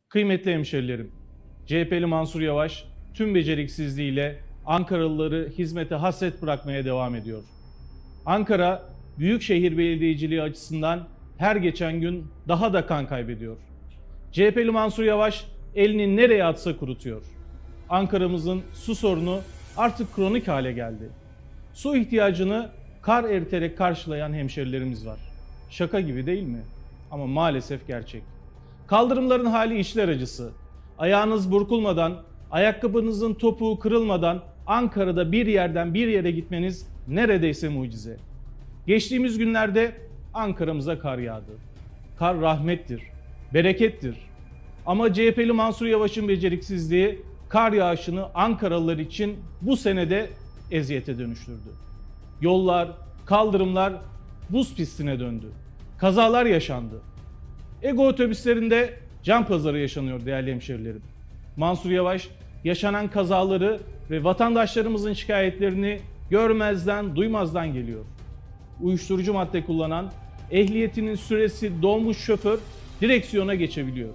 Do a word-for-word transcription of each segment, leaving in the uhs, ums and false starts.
Kıymetli hemşerilerim, C H P'li Mansur Yavaş tüm beceriksizliğiyle Ankaralıları hizmete hasret bırakmaya devam ediyor. Ankara, büyükşehir belediyeciliği açısından her geçen gün daha da kan kaybediyor. C H P'li Mansur Yavaş elini nereye atsa kurutuyor. Ankara'mızın su sorunu artık kronik hale geldi. Su ihtiyacını kar eriterek karşılayan hemşerilerimiz var. Şaka gibi değil mi? Ama maalesef gerçek. Kaldırımların hali içler acısı. Ayağınız burkulmadan, ayakkabınızın topuğu kırılmadan Ankara'da bir yerden bir yere gitmeniz neredeyse mucize. Geçtiğimiz günlerde Ankara'mıza kar yağdı. Kar rahmettir, berekettir. Ama C H P'li Mansur Yavaş'ın beceriksizliği kar yağışını Ankaralılar için bu senede eziyete dönüştürdü. Yollar, kaldırımlar buz pistine döndü. Kazalar yaşandı. Ego otobüslerinde can pazarı yaşanıyor değerli hemşerilerim. Mansur Yavaş yaşanan kazaları ve vatandaşlarımızın şikayetlerini görmezden duymazdan geliyor. Uyuşturucu madde kullanan, ehliyetinin süresi dolmuş şoför direksiyona geçebiliyor.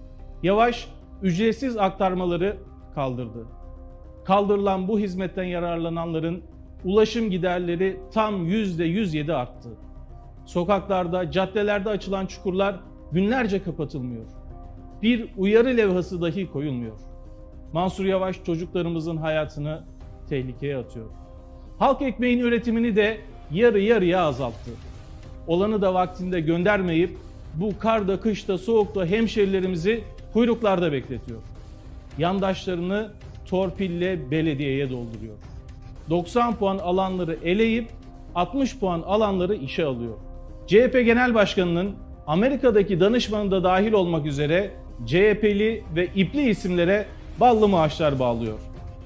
Yavaş ücretsiz aktarmaları kaldırdı. Kaldırılan bu hizmetten yararlananların ulaşım giderleri tam yüzde yüz yedi arttı. Sokaklarda, caddelerde açılan çukurlar günlerce kapatılmıyor. Bir uyarı levhası dahi koyulmuyor. Mansur Yavaş çocuklarımızın hayatını tehlikeye atıyor. Halk ekmeğin üretimini de yarı yarıya azalttı. Olanı da vaktinde göndermeyip bu karda, kışta, soğukta hemşerilerimizi kuyruklarda bekletiyor. Yandaşlarını torpille belediyeye dolduruyor. doksan puan alanları eleyip altmış puan alanları işe alıyor. C H P Genel Başkanı'nın Amerika'daki danışmanı da dahil olmak üzere C H P'li ve ipli isimlere ballı maaşlar bağlıyor.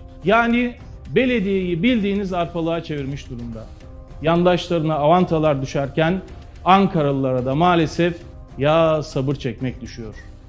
Yani belediyeyi bildiğiniz arpalığa çevirmiş durumda. Yandaşlarına avantalar düşerken Ankaralılara da maalesef ya sabır çekmek düşüyor.